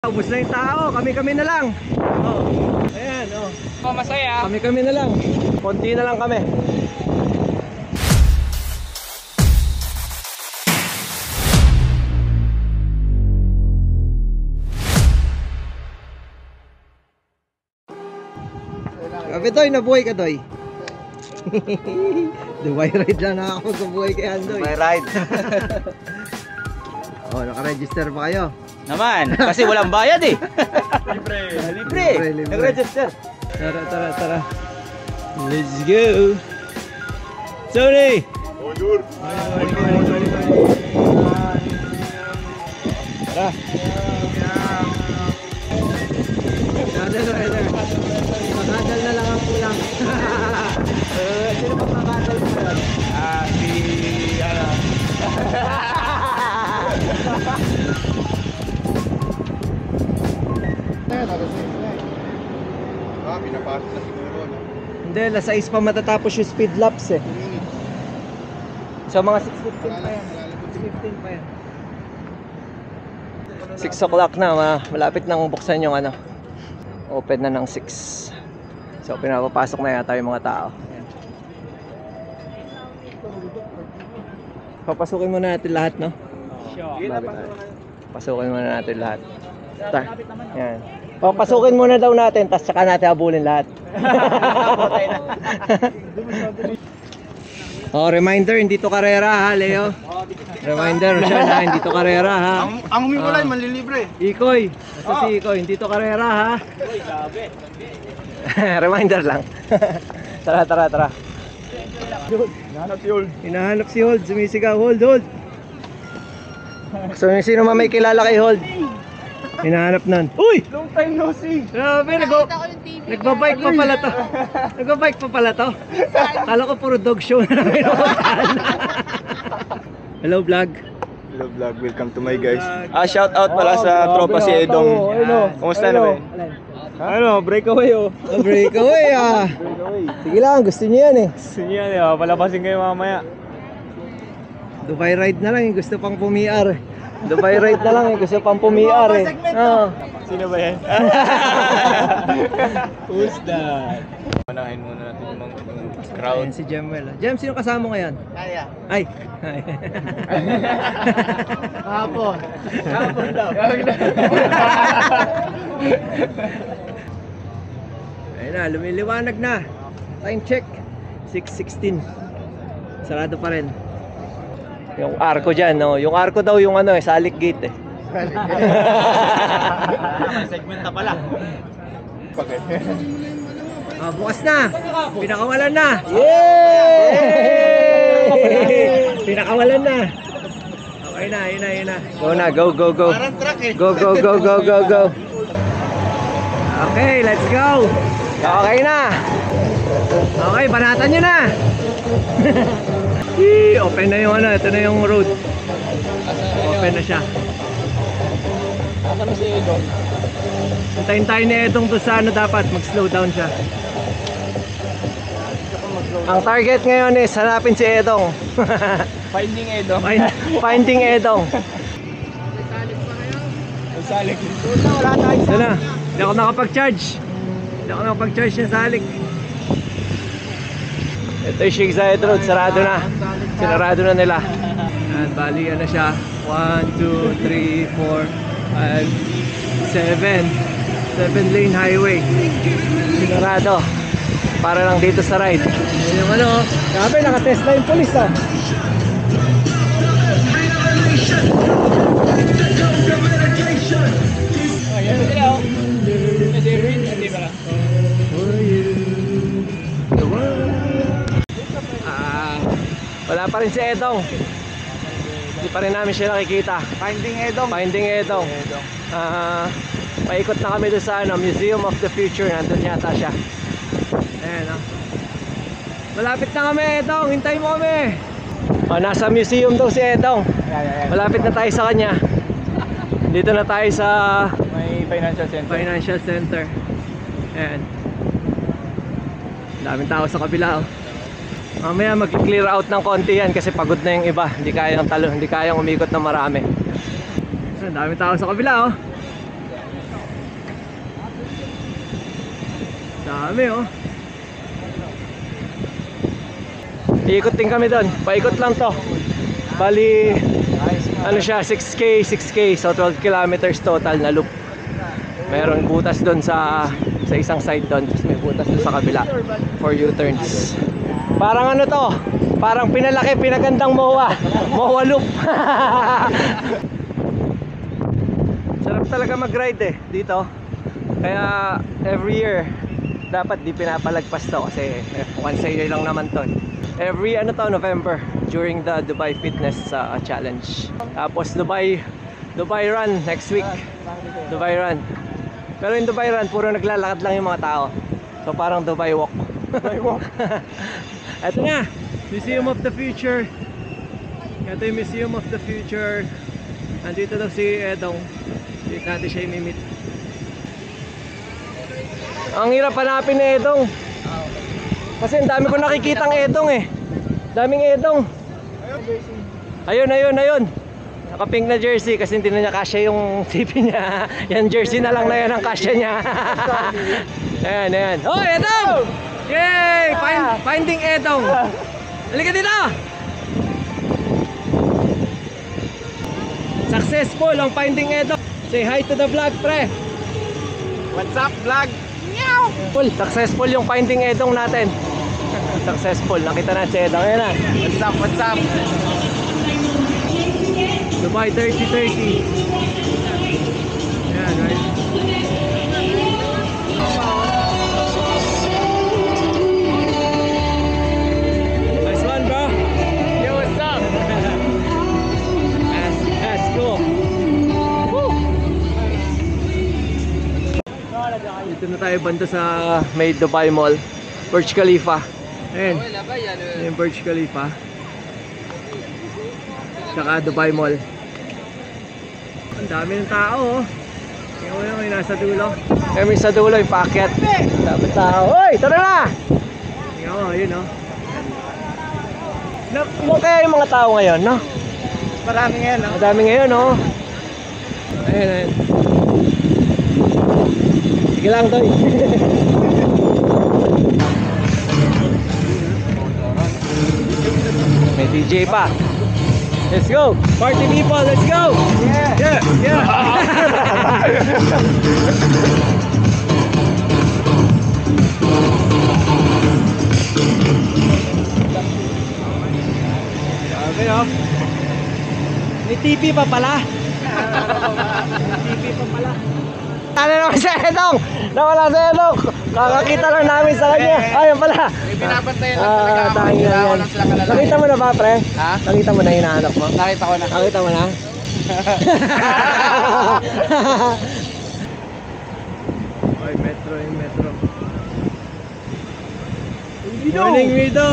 Ubus na yung tao, kami-kami na lang. Oh. Ayan, oh. Oh, masaya. Kami-kami na lang. Konti na lang kami. Toy, nabuhay ka, Toy. Dubai ride lang ako magkabuhay kay Andoy. Dubai ride. Oh, naka-register pa kayo? Naman, kasi walang bayad eh. Libre. Nag-register. Tara. Let's go. Tony! Bonjour. Tara. Makadal na lang ang kulang. Sino pa makadal mo yan? Pinapasok na siguro, no? Hindi, alas 6 pa matatapos yung speed laps eh. So mga 6:15 pa yan. 6:15 pa yan. 6 o'clock na, malapit nang buksan yung ano. Open na ng 6. So pinapapasok na yata yung mga tao. Papasukin muna natin lahat, no? Pasukin muna natin lahat. Yan. Papasukin muna daw natin, tapos saka natin habulin lahat. Oh, reminder, hindi to karera ha, Leo. Reminder, Rochelle ha, hindi to karera ha. Ang humiwalay, manlilibre. Ikoy, ito si Ikoy, hindi to karera ha. Reminder lang. Tara. Hinahanap si Old. Hinahanap si Hold, sumisigaw, hold. So, sino man may kilala kay Hold? Hinahanap nun. Uy! Long time no see. Grabe, nagbabike pa pala to. Nagbabike pa pala to. Kala ko puro dog show na namin. Hello vlog. Hello vlog, welcome to my guys. Shout out pala sa tropa si Edong. Kumusta na ba? Ano, breakaway oh. Breakaway ah. Sige lang, gusto niyo yan eh. Gusto niya, di ba? Palabasin kayo mamaya. Dubai ride na lang, gusto pang pumiar. Dubai ride na lang, gusto pang pumiar eh. Sino ba yan? Who's that? Manahin muna natin yung mga crowd. Ayan si Jemwell. Jem, sino kasama mo ngayon? Kaya. Ay. Hapon. Hapon daw. Ayun na, lumiliwanag na. Time check. 6:16. Sarado pa rin. Yung arko dyan, no? Yung arko daw yung ano eh, Salik Gate eh. Segment na pala. Bukas na! Pinakawalan na! Yay! Pinakawalan na! Okay na, yun na. Go na, go. Parang truck eh. Go. Okay, let's go! Okay na! Okay, banatan nyo na! Open na yung ano, ito na yung road. Open na siya. Ano si Edong? Hintayin tayo ni Edong to sa ano dapat, mag-slow down siya. Ang target ngayon is hanapin si Edong. Finding Edong. Finding Edong. Salik. Ito na, hindi ako nakapag-charge. Ng Salik. Ito yung Shigside Road, sarado na. Sinarado na nila. And bali na siya. 1, 2, 3, 4, 5, 7 lane highway. Sinarado. Para lang dito sa ride. Yan yung ano, grabe naka-test na yung police ah. Ayan sila oh. Kasi hindi pala. Wala pa rin si Edong. Hindi pa rin namin siya nakikita. Finding Edong. Paikot na kami doon sa ano, Museum of the Future. Nandun yata siya. Ayan oh. Malapit na kami, Edong. Hintay mo kami. Nasa museum daw si Edong. Malapit na tayo sa kanya. Dito na tayo sa May financial center. Ayan. Daming tao sa kabila oh. Mamaya mag-clear out ng konti yan kasi pagod na yung iba. Hindi kayang umikot na marami. Ang dami tao sa kabila oh. Dami oh. Iikot din kami doon. Paikot lang to. Bali, ano siya, 6K. So 12 kilometers total na loop. Meron butas doon sa isang side doon. Tapos may butas doon sa kabila for U-turns. Parang ano to? Parang pinalaki, pinagandang MOA loop. Sarap talaga mag-ride dito. Kaya every year dapat di pinapalagpas to kasi once a year lang naman to. Every November during the Dubai Fitness Challenge. Tapos Dubai Run next week. Dubai Run. Pero yung Dubai Run puro naglalakad lang yung mga tao. So parang Dubai Walk. Dubai Walk. Ito na, Museum of the Future. Ito yung Museum of the Future. Nandito daw si Edong. Dito natin siya imimit. Ang hirap hanapin ni Edong. Kasi ang dami ko nakikitang Edong Daming Edong. Ayun. Naka-pink na jersey kasi hindi na niya kasya yung TV niya. Yan jersey na lang na yan ang kasya niya. Ayan. Oh, Edong! Yay! Finding Edong. Halika dito! Successful ang finding Edong. Say hi to the vlog, pre. What's up, vlog? Successful yung finding Edong natin. Successful. Nakita na si Edong. Ayan na. What's up? Dubai 30-30. Ayan, right? Nice one, bro. Yo, what's up? That's cool. Woo! Dito na tayo banda sa may Dubai Mall, Burj Khalifa. Ayan, yung Burj Khalifa saka Dubai Mall. Ang dami ng tao yung nasa dulo. Kami sa dulo yung paakyat. Dami tao. Hoy, tara na! Yun Ilan kaya yung mga tao ngayon, no? Marami ngayon, no? Madami ngayon, no? Ayan. Sige lang, Toy. May DJ pa. Let's go! Party people, let's go! Yeah! Okay, oh. May TV pa pala. Ano naman si Edong? Nawala si Edong. Kakakita lang namin sa kanya. Ayun pala. May binabantayan lang talaga. Tangin na yan. Sila kalala. Nakita mo na ba, pre? Ha? Nakita mo na hinahanap mo? Nakita ko na. Nakita mo na? Ay, metro. Morning, Mido!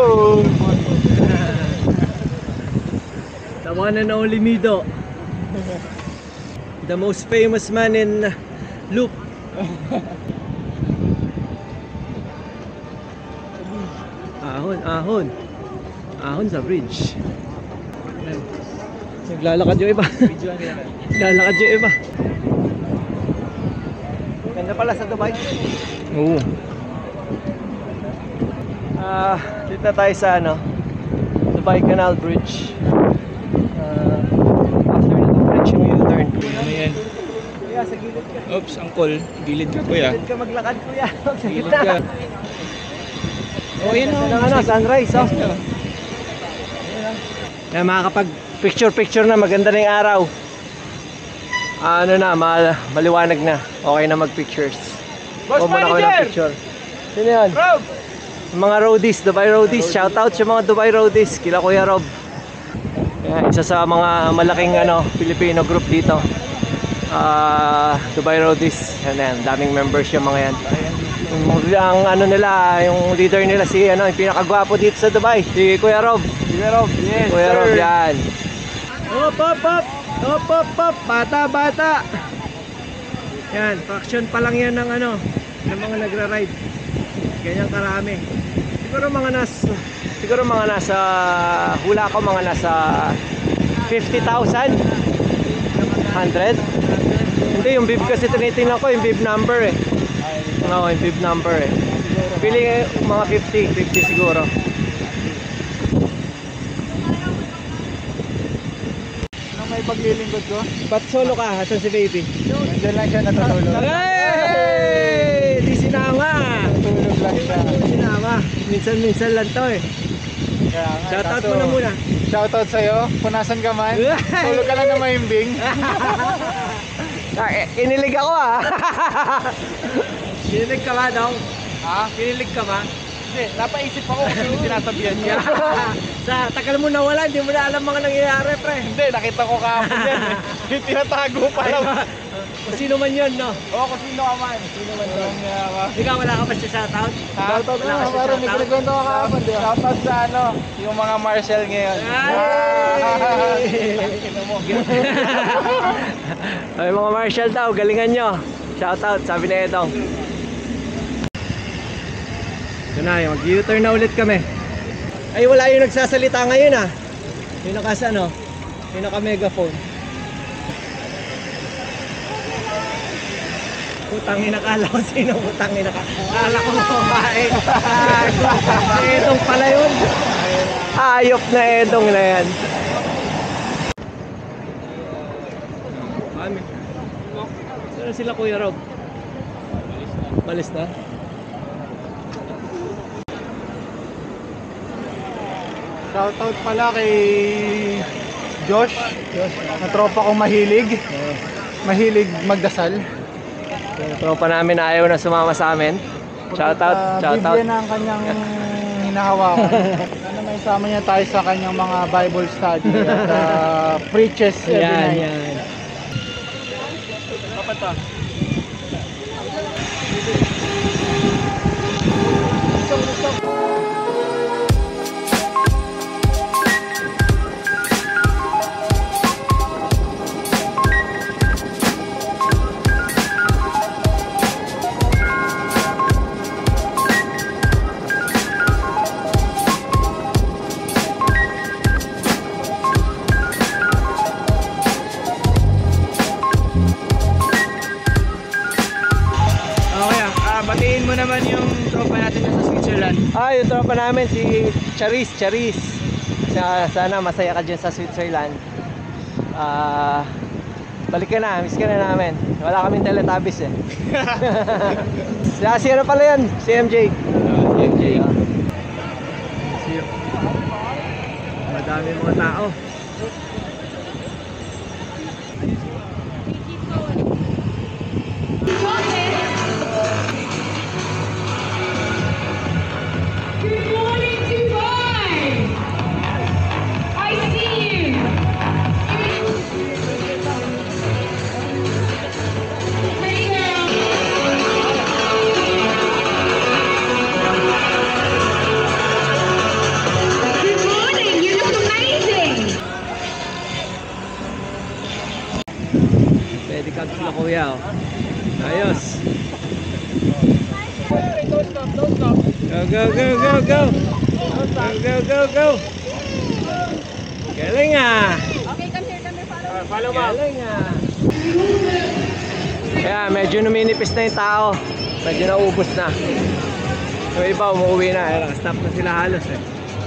The one and only Mido. The most famous man in Loop. Ahon sa bridge. Naglalakad yung iba. Naglalakad yung iba. Ganda pala sa Dubai. Oo. Dito na tayo sa Dubai Canal Bridge. After the bridge yung U-turn. Ano yan? Kuya, sa gilid ka. Oops, angkol. Gilid ka, kuya. Gilid ka maglakad, kuya. Sa Gilid gitna. ka. Oh, yan o. Sunrise, oh. Kaya makakapag picture na, maganda na yung araw. Maliwanag na. Okay na mag-pictures. Boss Huwag muna kayo ng manager! picture. Sino yan? Rob! Mga roadies, Dubai roadies. Shoutout sa mga Dubai roadies. Kila Kuya Rob. Kaya isa sa mga malaking Filipino group dito. Dubai roadies. Yan, daming members yung mga yan. Ang nila, yung leader nila yung pinakagwapo dito sa Dubai, si Kuya Rob. Yes, Kuya sir. Rob, yan. Hop, bata. Yan, fraction pa lang yan ng ng mga nagra-ride. Ganyan karami. Siguro mga nasa hula ko mga nasa 50,000. 100. Hindi, yung bib kasi tinitingnan ko, yung bib number Oo, yung bib number eh. Pili mga 50 siguro. Nung may paglilingkod ko, Ba't solo ka? Asan si baby? nandiyan lang siya natutulog. Hey! Di sinama! Natutulog lang siya. Di sinama. Minsan-minsan lang to eh. Kaya nga, Shoutout kaso, mo na muna. Shoutout sa'yo, kung nasan ka man. Tulog ka lang na mahimbing. Kinilig ako ah. Kinilig ka ba, Dong? Ha? Kinilig ka ba? Hindi, napaisip ako kung sino sinasabihan niya. Sa tagal mo nawala, hindi mo na alam mga nangyayari, pre. Hindi, nakita ko kahapon yan eh. Yung tinatago pa lang. Kung sino man yun, no? Oo, kung sino ka man. Sino man yun. Ikaw, wala ka pa sa shoutout? Shoutout Wala ka na, sa parang may shoutout? kinikwento ka kahapon, di ba? Shoutout sa ano, yung mga Marshall ngayon. Ay, mga Marshall daw, galingan nyo. Shoutout, sabi ni Edong. Ito na, mag-U-turn na ulit kami. Ay, wala yung nagsasalita ngayon ah. Yung ano, yung naka-megaphone. Putangin, nakala ko sino putangin, nakala ko babae. Si Edong pala yun. Ayop na Edong na yan. Kami. Saan sila Kuya Rob? Balis na? Shoutout pala kay Josh. Na tropa kong mahilig. Mahilig magdasal. Yung tropa namin ayaw na sumama sa amin. Shoutout, shoutout. Bibigyan na ang kanyang hinahawakan. Sana may sama niya tayo sa kanyang mga Bible study at preaches every Yan, night. yan. Batiin mo naman yung tropa natin sa Switzerland. Yung tropa namin si Charis. Sana masaya ka dyan sa Switzerland. Balik ka na, miss ka na namin. Wala kaming Teletubbies eh. Si ano pala yan? Si MJ. MJ. Madami mga tao. Good morning, Dubai! I see you! Hey girl! Good morning, you look amazing! Pwede ka sila kuya oh. Ayos. Go, go, go, go, go. Go. Galing ah. Okay, come here, follow. Galing ah. Kaya medyo numinipis na yung tao. Medyo naubos na. Yung iba umuwi na. Stop na sila halos eh.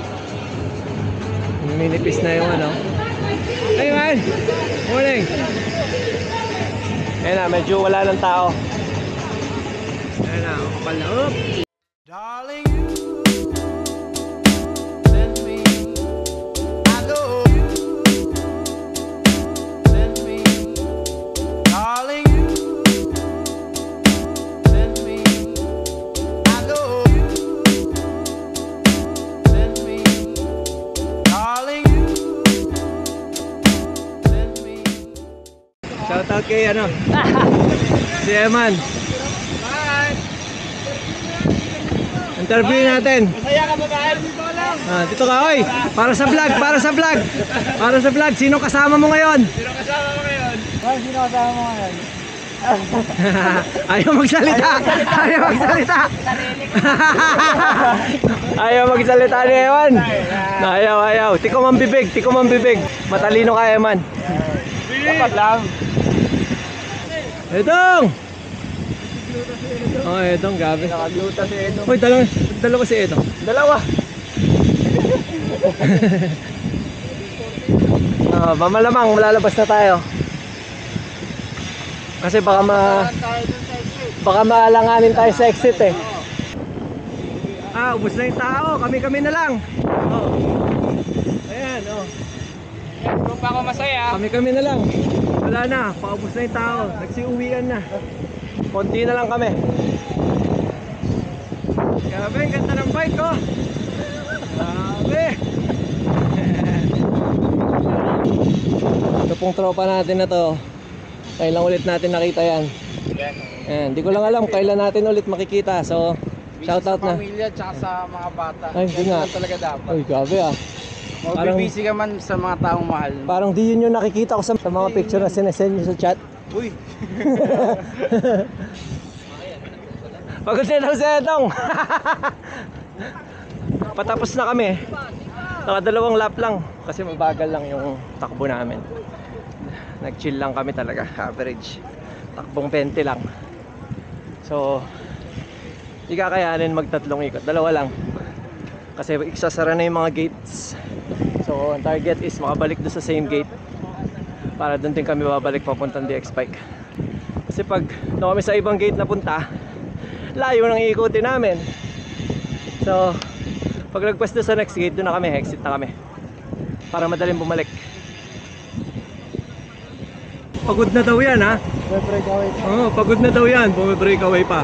Numinipis na yung ano. Hey man! Morning! Ayan na, medyo wala ng tao. Ayan na, kapal na. Oop! Darling, you send me, I know you send me, darling, you send me, I know you send me, darling, you send me. Shoutout kay ano? Si Eman. Interview natin. Masaya ka ba ba? Dito ka lang. Dito ka, oy. Para sa vlog. Sino kasama mo ngayon? Sino kasama mo ngayon? Sino kasama mo ngayon? Ayaw magsalita. Ayaw magsalita ni Eman. Ayaw. Tikom ang bibig. Matalino ka, Eman. Dapat lang. Edong! Oh, Edong, gabi. Nakagluta si Edo. Hoy, dalawa si Edong. Dalawa. Malamang malalabas na tayo. Kasi baka maalanganin tayo sa exit eh. Ubos na yung tao. Kami na lang. Ayan, Kung pa ako masaya. Kami na lang. Wala na, paubos na yung tao. Nagsiuwian na. Konti na lang kami. Grabe, ang ganda ng bike ko. Grabe. Ito pong tropa natin na to. Kailan ulit natin nakita yan. Ayan, di ko lang alam kailan natin ulit makikita. So, shoutout na. Sa pamilya tsaka sa mga bata. Ay, hindi nga. Talaga dapat. Uy, grabe ah. Magbibisi ka man sa mga taong mahal. Parang di yun yung nakikita ko sa mga picture na sinesend nyo sa chat. Uy! Pagod na daw si Edong. Patapos na kami. Nakadalawang lap lang. Kasi mabagal lang yung takbo namin. Nag-chill lang kami talaga. Average. Takbong 20 lang. So, di kakayanin magtatlong ikot. Dalawa lang. Kasi isasara na yung mga gates. So, ang target is makabalik doon sa same gate. Para doon din kami babalik papuntang DX Bike. Kasi pag doon kami sa ibang gate na punta, layo nang iikutin namin. So, pag nagpwesto sa next gate, doon na kami, exit na kami. Para madaling bumalik. Pagod na daw yan, ha? Breakaway. Oo, pagod na daw yan. Bumibreakaway pa.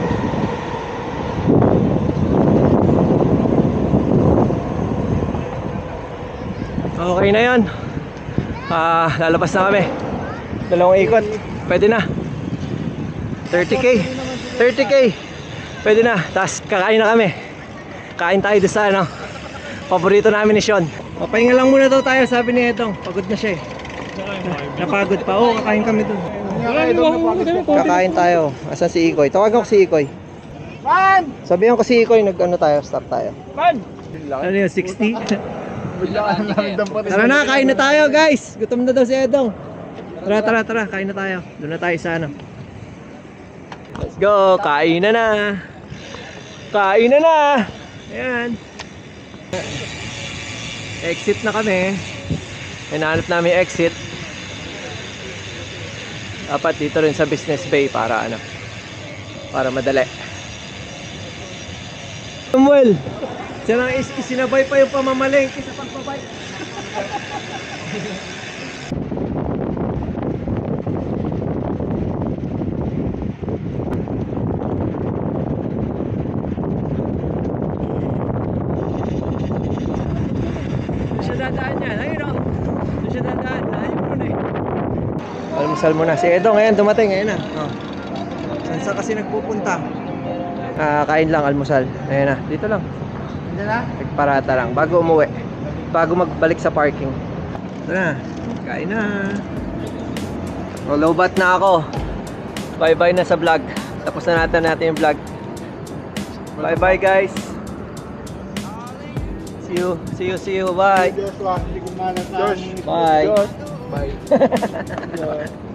Okay na yan. Lalabas na kami. Dalawang ikot. Pwede na. 30k. 30k. Pwede na. Tapos kakain na kami. Kain tayo doon sa ano. Paborito namin ni Sean. Papahinga lang muna daw tayo, sabi ni Edong. Pagod na siya eh. Napagod pa. Oo, kakain kami doon. Kakain tayo. Asan si Ikoy? Tawagan ko si Ikoy. Man! Sabihan ko si Ikoy, nag-ano tayo, stop tayo. Man! Ano yun, 60? Biglaan lang dampat. Tara na, kain na tayo guys. Gutom na daw si Edong. Tara, kain na tayo. Doon na tayo sa ano. Let's go, kain na na. Kain na na. Ayan. Exit na kami. Hinahanap namin exit. Dapat dito rin sa Business Bay para ano, para madali. Samuel, sinabay pa yung pamamalengke sa pagbabay. Doon siya dadaan yan. Ayun o. Doon siya dadaan. Ayun muna eh. Almusal muna. Si Edo ngayon dumating. Ayun na. Oh. Saan kasi nagpupunta? Kain lang, almusal. Ayun na. Dito lang. Hindi na? Nagparata lang bago umuwi, bago magbalik sa parking. Ito na, kain na. Low-bat na ako. Bye-bye na sa vlog. Tapos na natin yung vlog. Bye-bye guys. See you. Bye. Joshua, hindi ko malata. Bye. Bye.